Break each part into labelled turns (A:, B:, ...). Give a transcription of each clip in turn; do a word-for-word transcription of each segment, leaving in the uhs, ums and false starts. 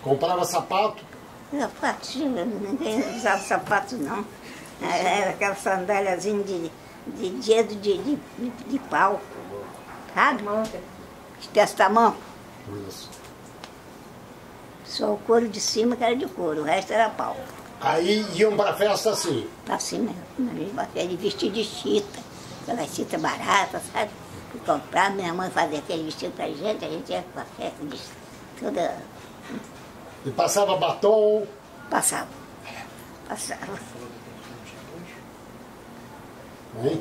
A: Comprava sapato?
B: Sapatinho, ninguém usava sapato não. Era aquela sandáliazinha de, de dedo de, de, de, de pau, sabe? Espécie da mão.
A: Isso.
B: Só o couro de cima que era de couro, o resto era pau.
A: Aí iam pra festa assim?
B: Pra cima, ele vestia de chita, aquela chita barata, sabe? E comprar, minha mãe fazia aquele vestido pra gente, a gente ia pra festa de toda...
A: E passava batom?
B: Passava. Passava.
A: Hein?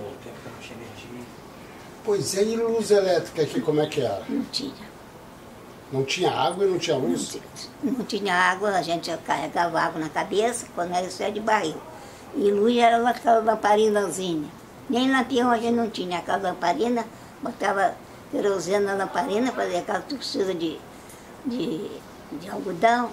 A: Pois é, e luz elétrica aqui como é que era?
B: Não tinha.
A: Não tinha água e não tinha luz?
B: Não, não tinha água, a gente carregava água na cabeça, quando era isso era de barril. E luz era aquela lamparinazinha. Nem lampião a gente não tinha, aquela lamparina, botava querosene na lamparina, fazia aquela torcida de, de, de algodão.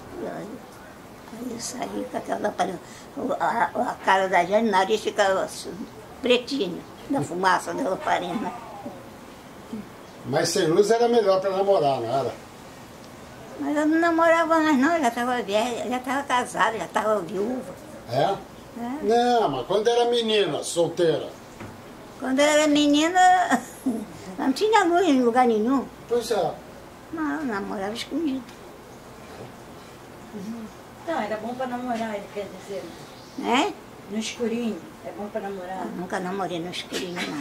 B: Aí saía com aquela lamparina. A, a cara da gente, o nariz ficava pretinho, da fumaça da lamparina.
A: Mas sem luz era melhor para namorar, não era?
B: Mas eu não namorava mais não, eu já estava velha, já estava casada, já estava viúva.
A: É?
B: É.
A: Não, mas quando era menina, solteira?
B: Quando eu era menina, não tinha luz em lugar nenhum.
A: Pois é.
B: Não, eu namorava escondido.
C: Não, era bom para namorar, ele quer dizer.
B: É?
C: No escurinho, é bom para namorar.
B: Eu nunca namorei no escurinho, não.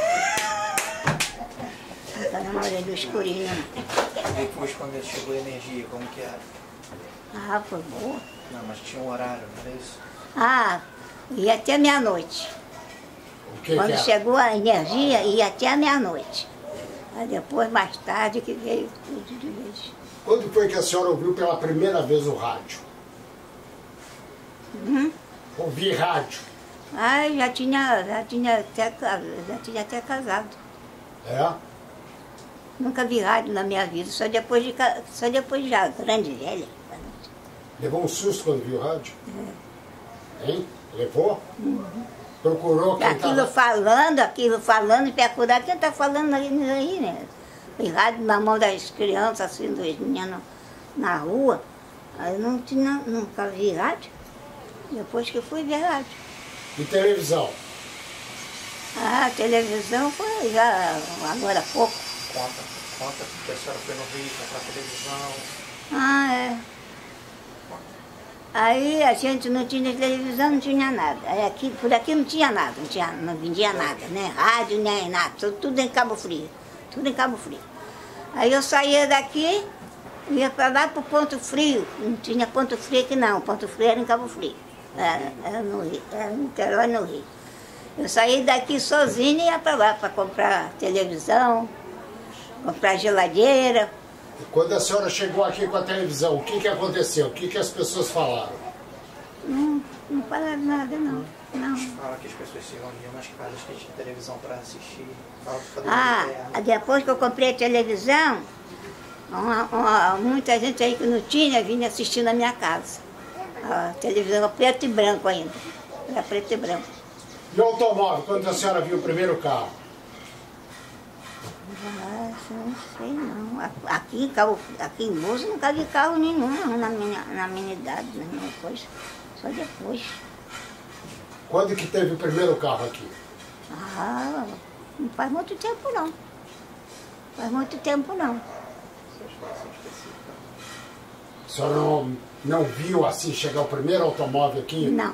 B: Nunca namorei no escurinho, não.
D: Depois, quando chegou a energia, como que era?
B: Ah, foi boa.
D: Não, mas tinha um horário, não era isso?
B: Ah, ia até meia-noite.
A: O que
B: Quando
A: que era?
B: chegou a energia, ia até a meia-noite. Aí depois, mais tarde, que veio tudo de vez.
A: Quando foi que a senhora ouviu pela primeira vez o rádio?
B: Uhum.
A: Ouvir rádio?
B: Ah, já tinha, já tinha até, ca- já tinha até casado.
A: É?
B: Nunca vi rádio na minha vida, só depois de, ca- só depois já, grande velha.
A: Levou um susto quando viu o rádio? Hein? Levou? Procurou quem
B: Aquilo
A: estava...
B: falando, aquilo falando, e procurar quem está falando aí, aí, né? E rádio na mão das crianças, assim, dos meninos na rua. Aí não tinha, nunca vi rádio. Depois que fui ver rádio.
A: E televisão?
B: Ah, a televisão foi já agora há pouco.
D: Conta, conta que a senhora foi no Rio comprar televisão.
B: Ah, é. Aí a gente não tinha televisão, não tinha nada. Aí aqui, por aqui não tinha nada, não, tinha, não vendia nada, né? Rádio, nem nada, tudo, tudo em Cabo Frio. Tudo em Cabo Frio. Aí eu saía daqui, ia para lá para o Ponto Frio. Não tinha Ponto Frio aqui não, Ponto Frio era em Cabo Frio. Era, era no Rio, era no Niterói, no Rio. Eu saí daqui sozinha e ia para lá para comprar televisão, comprar geladeira.
A: E quando a senhora chegou aqui com a televisão, o que que aconteceu? O que que as pessoas falaram?
B: Não, não falaram nada não. Não.
D: Fala que as pessoas se reuniam nas casas que tinha televisão para assistir. Fala que fica
B: Ah,
D: interno.
B: depois que eu comprei a televisão, uma- uma- muita gente aí que não tinha vinha assistir na minha casa. A televisão era preto e branco ainda. Era preto e branco.
A: E o automóvel, quando a senhora viu o primeiro carro?
B: Ah, não sei não. A- Aqui em, Cabo, aqui em Búzios nunca vi carro nenhum não, na minha, na minha idade, na minha coisa. Só depois.
A: Quando que teve o primeiro carro aqui?
B: Ah, não faz muito tempo não. Faz muito tempo não.
A: A senhora não, não viu assim chegar o primeiro automóvel aqui?
B: Não.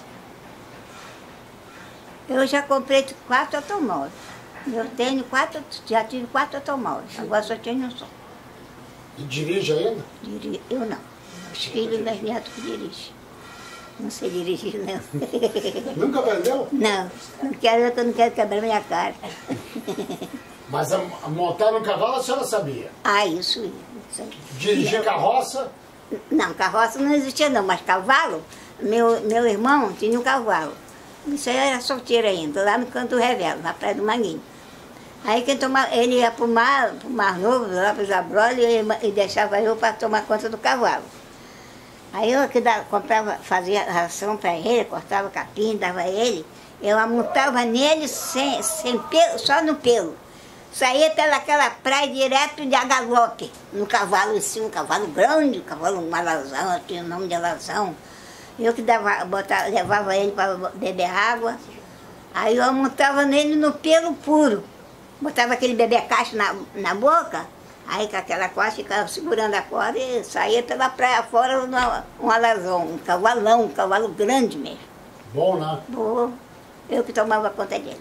B: Eu já comprei quatro automóveis. Eu tenho quatro, já tive quatro automóveis. Agora só tenho um só.
A: E dirige ainda?
B: Diri- Eu não. Os filhos das netos que dirigem. Não sei dirigir, não.
A: Nunca aprendeu?
B: Não, não quero, eu não quero quebrar minha cara.
A: Mas a, a montar no cavalo a senhora sabia?
B: Ah, isso, isso. aí.
A: Dirigir carroça?
B: Não, carroça não existia não, mas cavalo, meu, meu irmão tinha um cavalo. Isso aí era solteiro ainda, lá no Canto do Revelo, na Praia do Manguinho. Aí quem toma, ele ia para o mar, pro mar Novo, lá para os Abrolhos, e, e deixava eu para tomar conta do cavalo. Aí eu que dava, comprava, fazia ração para ele, cortava capim, dava a ele, eu amontava nele sem, sem pelo, só no pelo. saía pelaquela praia direto de a galope, no cavalo assim, um cavalo grande, um cavalo, um alazão, tinha o nome de alazão. Eu que dava, botava, levava ele para beber água, aí eu montava nele no pelo puro. Botava aquele bebecacho na, na boca, aí com aquela corda ficava segurando a corda e saía pela praia fora um, um alazão, um cavalão, um cavalo grande mesmo.
A: Bom, né?
B: Boa. Eu que tomava conta dele.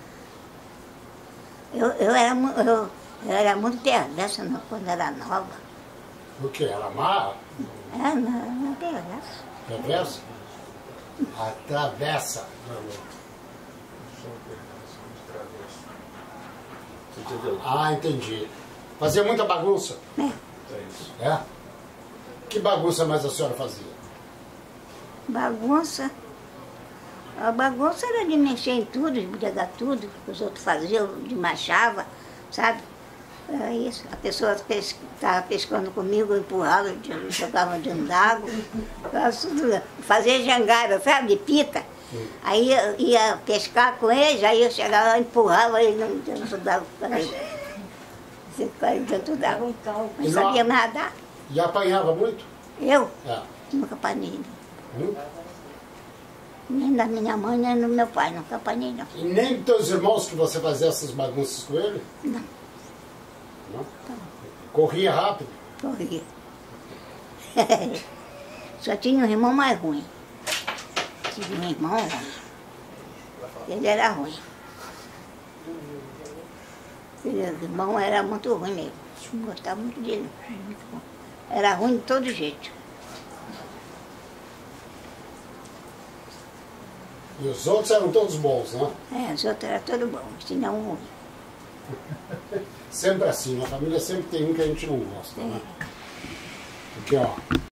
B: Eu, eu, era, mu- eu, eu era muito perversa não, quando era nova.
A: O que? Ela amarra?
B: É, não, não perversa.
A: Atravessa? Atravessa. Ah, entendi. Fazia muita bagunça?
B: É.
A: É? Que bagunça mais a senhora fazia?
B: Bagunça. A bagunça era de mexer em tudo, de pegar tudo que os outros faziam, de machava, sabe? Era isso. A pessoa estava pescando comigo, eu empurrava, eu jogava dentro d'água. Fazia jangada, sabe? De pita. Aí eu ia pescar com ele, aí eu chegava lá, empurrava ele dentro d'água. Dentro d'água. Não sabia nadar.
A: E apanhava muito?
B: Eu?
A: É.
B: Nunca apanhei.
A: Hum?
B: Nem da minha mãe, nem do meu pai, nunca apanhei não.
A: E nem dos teus irmãos que você fazia essas bagunças com ele?
B: Não.
A: Não? Corria rápido?
B: Corria. Só tinha um irmão mais ruim. Tinha um irmão ruim. Ele era ruim. Ele, o irmão era muito ruim mesmo. Não gostava muito dele. Muito bom. Era ruim de todo jeito.
A: E os outros eram todos bons, né?
B: É, os outros eram todos bons, tinha um ruim.
A: Sempre assim, na família sempre tem um que a gente não gosta, né? Porque, ó,